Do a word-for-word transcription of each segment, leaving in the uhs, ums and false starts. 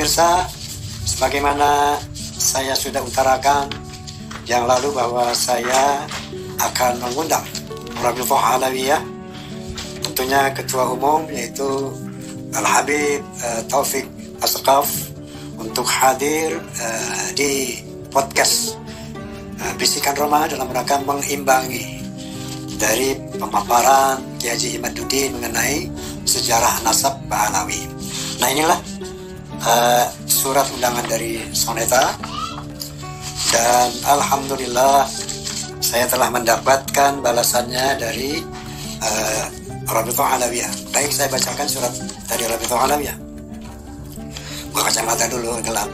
pemirsa, sebagaimana saya sudah utarakan yang lalu bahwa saya akan mengundang Rabithah Alawiyah, tentunya ketua umum yaitu Al-Habib uh, Taufik Asqaf untuk hadir uh, di podcast uh, Bisikan Roma dalam rangka mengimbangi dari pemaparan Kiai Haji Imaduddin mengenai sejarah nasab Ba'alawi. Nah, inilah uh, surat undangan dari Soneta, dan alhamdulillah saya telah mendapatkan balasannya dari uh, Rabithah Alawiyah. Baik, saya bacakan surat dari Rabithah Alawiyah. Buka kacamata dulu, gelap.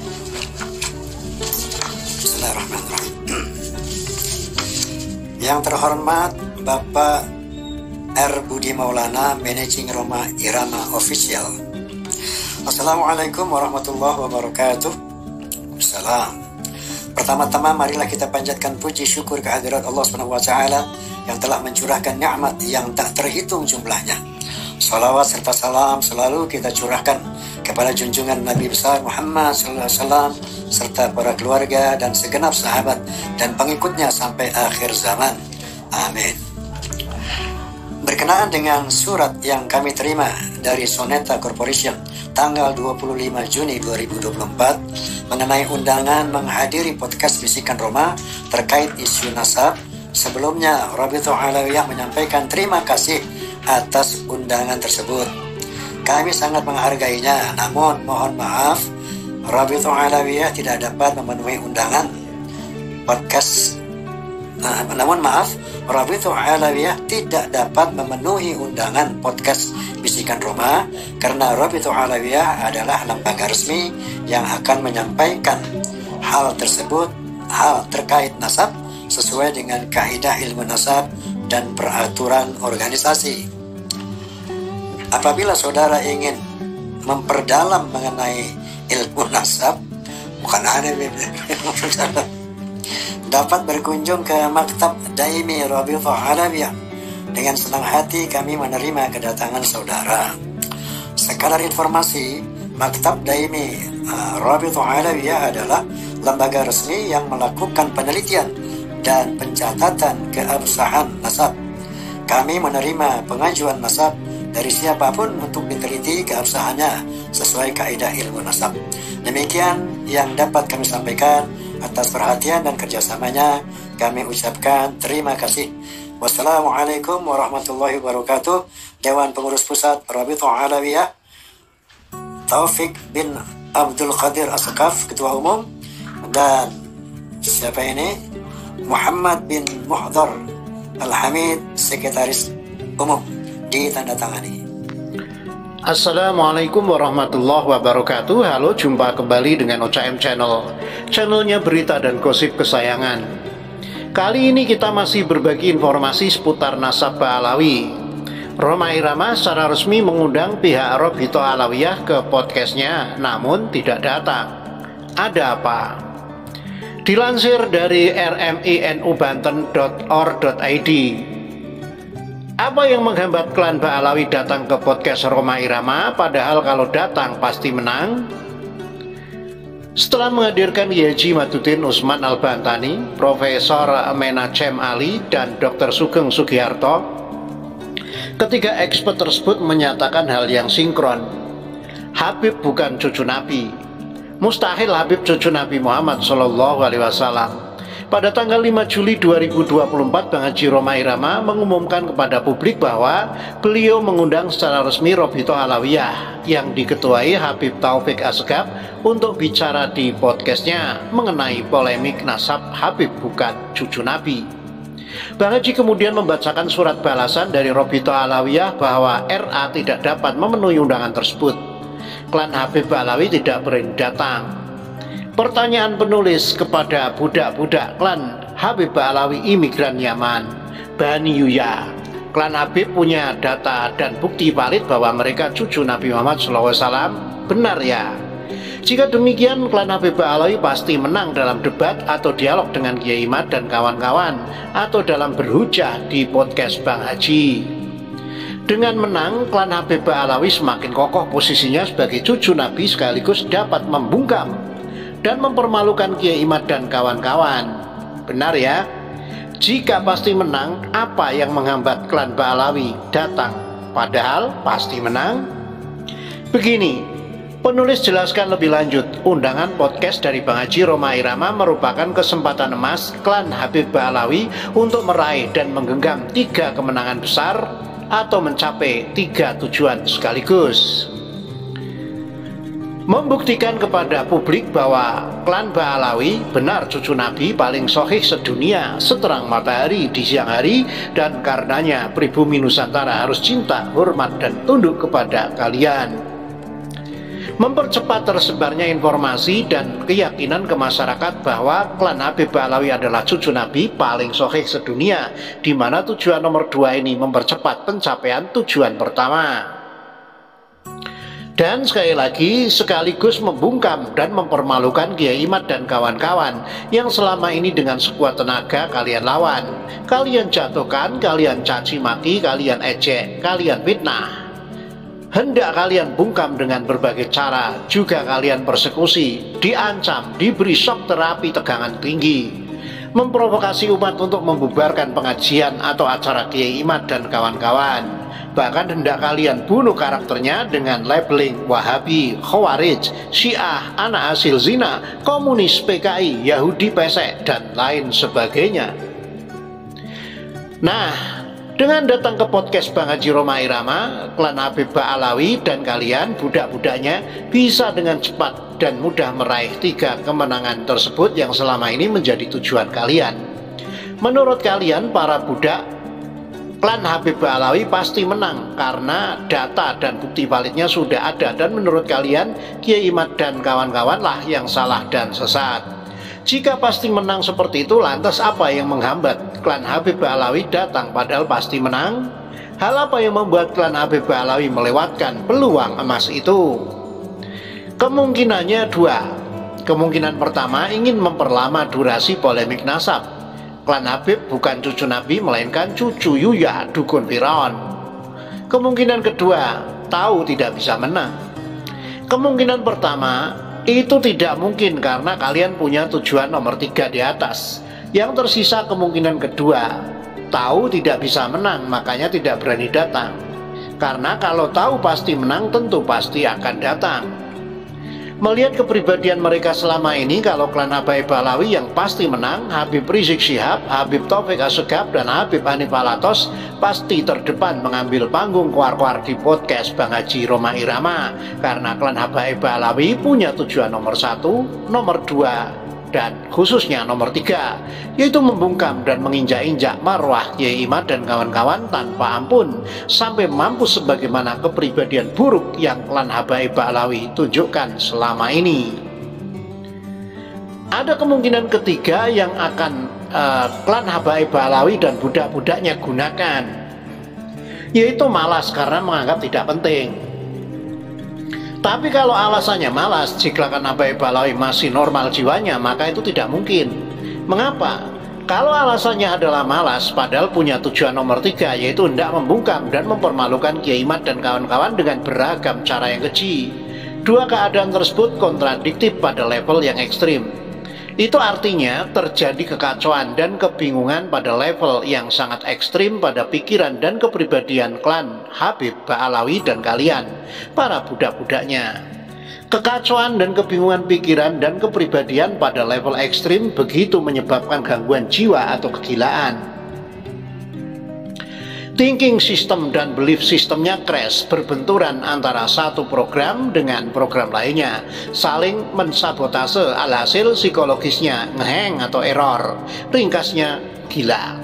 Bismillahirrahmanirrahim. Yang terhormat Bapak R. Budi Maulana, Managing Roma Irama Official. Assalamualaikum warahmatullahi wabarakatuh. Salam. Pertama-tama marilah kita panjatkan puji syukur kehadirat Allah subhanahu wa taala yang telah mencurahkan nikmat yang tak terhitung jumlahnya. Salawat serta salam selalu kita curahkan kepada junjungan Nabi besar Muhammad sallallahu alaihi wasallam serta para keluarga dan segenap sahabat dan pengikutnya sampai akhir zaman. Amin. Berkenaan dengan surat yang kami terima dari Soneta Corporation tanggal dua puluh lima Juni dua ribu dua puluh empat mengenai undangan menghadiri podcast Bisikan Roma terkait isu nasab, sebelumnya Rabithah Alawiyah menyampaikan terima kasih atas undangan tersebut. Kami sangat menghargainya, namun mohon maaf Rabithah Alawiyah tidak dapat memenuhi undangan podcast. Nah, namun maaf, Rabithah Alawiyah tidak dapat memenuhi undangan podcast Bisikan Roma karena Rabithah Alawiyah adalah lembaga resmi yang akan menyampaikan hal tersebut, hal terkait nasab sesuai dengan kaidah ilmu nasab dan peraturan organisasi. Apabila saudara ingin memperdalam mengenai ilmu nasab, bukan aneh, memperdalam, dapat berkunjung ke Maktab Daimi Rabithah Alawiyah. Dengan senang hati kami menerima kedatangan saudara. Sekadar informasi, Maktab Daimi uh, Rabithah Alawiyah adalah lembaga resmi yang melakukan penelitian dan pencatatan keabsahan nasab. Kami menerima pengajuan nasab dari siapapun untuk diteliti keabsahannya sesuai kaidah ilmu nasab. Demikian yang dapat kami sampaikan. Atas perhatian dan kerjasamanya kami ucapkan terima kasih. Wassalamualaikum warahmatullahi wabarakatuh. Dewan Pengurus Pusat Rabithah Alawiyah, Taufik bin Abdul Qadir Asqaf, Ketua Umum, dan siapa ini? Muhammad bin Muhdar Al-Hamid, Sekretaris Umum. Ditandatangani. Assalamualaikum warahmatullahi wabarakatuh. Halo, jumpa kembali dengan O C M Channel, channelnya berita dan gosip kesayangan. Kali ini kita masih berbagi informasi seputar nasab Ba'alawi. Roma Irama secara resmi mengundang pihak Rabithah Alawiyah ke podcastnya, namun tidak datang. Ada apa? Dilansir dari r m i n u banten dot or dot i d, apa yang menghambat klan Ba'alawi datang ke podcast Roma Irama, padahal kalau datang pasti menang? Setelah menghadirkan Kiai Haji Imaduddin Usman Al-Bantani, Profesor Menachem Ali, dan Dokter Sugeng Sugiharto, ketiga expert tersebut menyatakan hal yang sinkron. Habib bukan cucu Nabi. Mustahil Habib cucu Nabi Muhammad Shallallahu Alaihi Wasallam. Pada tanggal lima Juli dua ribu dua puluh empat, Bang Haji Roma Irama mengumumkan kepada publik bahwa beliau mengundang secara resmi Rabithah Alawiyah yang diketuai Habib Taufik Asqaf untuk bicara di podcastnya mengenai polemik nasab Habib bukan cucu Nabi. Bang Haji kemudian membacakan surat balasan dari Rabithah Alawiyah bahwa R A tidak dapat memenuhi undangan tersebut. Klan Habib Ba'alawi tidak berani datang. Pertanyaan penulis kepada budak-budak klan Habib Ba'alawi imigran Yaman, Bani Yuya. Klan Habib punya data dan bukti valid bahwa mereka cucu Nabi Muhammad shallallahu alaihi wasallam. Benar ya? Jika demikian, klan Habib Ba'alawi pasti menang dalam debat atau dialog dengan Kiai Imad dan kawan-kawan, atau dalam berhujah di podcast Bang Haji. Dengan menang, klan Habib Ba'alawi semakin kokoh posisinya sebagai cucu Nabi sekaligus dapat membungkam dan mempermalukan Kiai Imad dan kawan-kawan. Benar ya? Jika pasti menang, apa yang menghambat klan Ba'alawi datang? Padahal pasti menang. Begini, penulis jelaskan lebih lanjut, undangan podcast dari Bang Haji Roma Irama merupakan kesempatan emas klan Habib Ba'alawi untuk meraih dan menggenggam tiga kemenangan besar atau mencapai tiga tujuan sekaligus. Membuktikan kepada publik bahwa klan Ba'alawi benar cucu Nabi paling sohih sedunia, seterang matahari di siang hari, dan karenanya pribumi Nusantara harus cinta, hormat, dan tunduk kepada kalian. Mempercepat tersebarnya informasi dan keyakinan ke masyarakat bahwa klan Habib Ba'alawi adalah cucu Nabi paling sohih sedunia, di mana tujuan nomor dua ini mempercepat pencapaian tujuan pertama. Dan sekali lagi sekaligus membungkam dan mempermalukan Kiai Imad dan kawan-kawan yang selama ini dengan sekuat tenaga kalian lawan, kalian jatuhkan, kalian caci maki, kalian ejek, kalian fitnah. Hendak kalian bungkam dengan berbagai cara, juga kalian persekusi, diancam, diberi shock terapi tegangan tinggi, memprovokasi umat untuk membubarkan pengajian atau acara Kiai Imad dan kawan-kawan. Bahkan hendak kalian bunuh karakternya dengan labeling Wahabi, Khawarij, Syiah, anak hasil zina, komunis, P K I, Yahudi pesek, dan lain sebagainya. Nah, dengan datang ke podcast Bang Haji Roma Irama, klan Habib Ba'alawi dan kalian budak-budaknya bisa dengan cepat dan mudah meraih tiga kemenangan tersebut yang selama ini menjadi tujuan kalian. Menurut kalian para budak, klan Habib Ba'alawi pasti menang karena data dan bukti validnya sudah ada, dan menurut kalian Kiai Imad dan kawan-kawan lah yang salah dan sesat. Jika pasti menang seperti itu, lantas apa yang menghambat klan Habib Ba'alawi datang padahal pasti menang? Hal apa yang membuat klan Habib Ba'alawi melewatkan peluang emas itu? Kemungkinannya dua. Kemungkinan pertama ingin memperlama durasi polemik nasab. Klan Habib bukan cucu Nabi melainkan cucu Yuya, dukun Firaun. Kemungkinan kedua, tahu tidak bisa menang. Kemungkinan pertama, itu tidak mungkin karena kalian punya tujuan nomor tiga di atas. Yang tersisa kemungkinan kedua, tahu tidak bisa menang makanya tidak berani datang. Karena kalau tahu pasti menang tentu pasti akan datang. Melihat kepribadian mereka selama ini, kalau klan Habib Ba'alawi yang pasti menang, Habib Rizik Syihab, Habib Taufik Assegaf, dan Habib Hanif Alatos pasti terdepan mengambil panggung kuar-kuar di podcast Bang Haji Roma Irama. Karena klan Habib Ba'alawi punya tujuan nomor satu, nomor dua, dan khususnya nomor tiga, yaitu membungkam dan menginjak-injak marwah Kiai Imad dan kawan-kawan tanpa ampun, sampai mampus sebagaimana kepribadian buruk yang klan Habib Ba'alawi tunjukkan selama ini. Ada kemungkinan ketiga yang akan uh, klan Habib Ba'alawi dan budak-budaknya gunakan, yaitu malas karena menganggap tidak penting. Tapi kalau alasannya malas, jika klan Habib Ba'alawi masih normal jiwanya, maka itu tidak mungkin. Mengapa? Kalau alasannya adalah malas, padahal punya tujuan nomor tiga, yaitu hendak membungkam dan mempermalukan Kiai Imad dan kawan-kawan dengan beragam cara yang keji. Dua keadaan tersebut kontradiktif pada level yang ekstrim. Itu artinya terjadi kekacauan dan kebingungan pada level yang sangat ekstrim pada pikiran dan kepribadian klan Habib Ba'alawi dan kalian, para budak-budaknya. Kekacauan dan kebingungan pikiran dan kepribadian pada level ekstrim begitu menyebabkan gangguan jiwa atau kegilaan. Thinking system dan belief sistemnya crash, berbenturan antara satu program dengan program lainnya, saling mensabotase, alhasil psikologisnya ngeheng atau error, ringkasnya gila.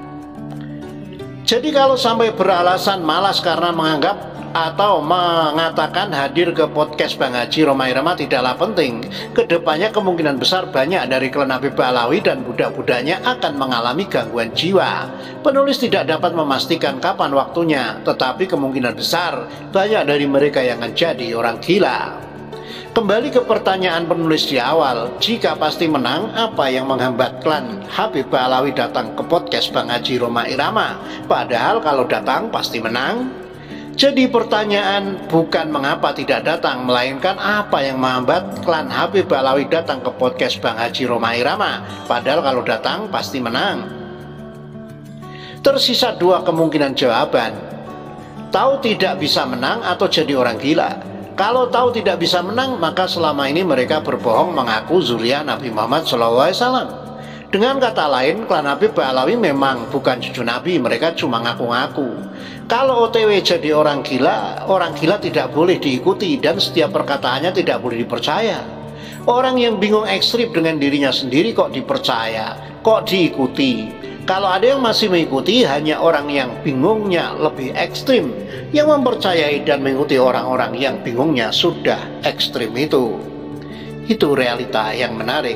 Jadi kalau sampai beralasan malas karena menganggap atau mengatakan hadir ke podcast Bang Haji Roma Irama tidaklah penting, kedepannya kemungkinan besar banyak dari klan Habib Ba'alawi dan budak-budaknya akan mengalami gangguan jiwa. Penulis tidak dapat memastikan kapan waktunya, tetapi kemungkinan besar banyak dari mereka yang menjadi orang gila. Kembali ke pertanyaan penulis di awal, jika pasti menang, apa yang menghambat klan Habib Ba'alawi datang ke podcast Bang Haji Roma Irama? Padahal kalau datang pasti menang. Jadi pertanyaan bukan mengapa tidak datang, melainkan apa yang menghambat klan Habib Alawi datang ke podcast Bang Haji Rhoma Irama. Padahal kalau datang pasti menang. Tersisa dua kemungkinan jawaban. Tahu tidak bisa menang atau jadi orang gila. Kalau tahu tidak bisa menang, maka selama ini mereka berbohong mengaku zuriat Nabi Muhammad shallallahu alaihi wasallam. Dengan kata lain, klan Habib Alawi memang bukan cucu Nabi, mereka cuma ngaku-ngaku. Kalau O T W jadi orang gila, orang gila tidak boleh diikuti dan setiap perkataannya tidak boleh dipercaya. Orang yang bingung ekstrim dengan dirinya sendiri kok dipercaya, kok diikuti. Kalau ada yang masih mengikuti, hanya orang yang bingungnya lebih ekstrim yang mempercayai dan mengikuti orang-orang yang bingungnya sudah ekstrim itu. Itu realita yang menarik.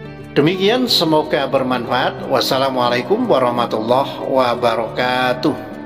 Demikian, semoga bermanfaat. Wassalamualaikum warahmatullahi wabarakatuh.